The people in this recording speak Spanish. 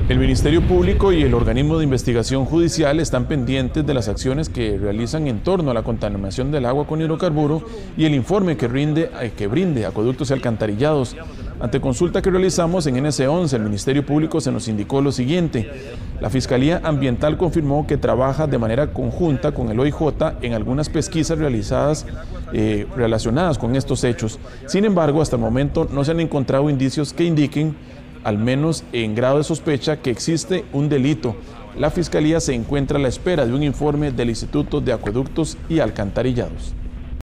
El Ministerio Público y el organismo de investigación judicial están pendientes de las acciones que realizan en torno a la contaminación del agua con hidrocarburo y el informe que brinde Acueductos y Alcantarillados. Ante consulta que realizamos en NS11, el Ministerio Público se nos indicó lo siguiente: la Fiscalía Ambiental confirmó que trabaja de manera conjunta con el OIJ en algunas pesquisas realizadas relacionadas con estos hechos. Sin embargo, hasta el momento no se han encontrado indicios que indiquen, al menos en grado de sospecha, que existe un delito. La Fiscalía se encuentra a la espera de un informe del Instituto de Acueductos y Alcantarillados.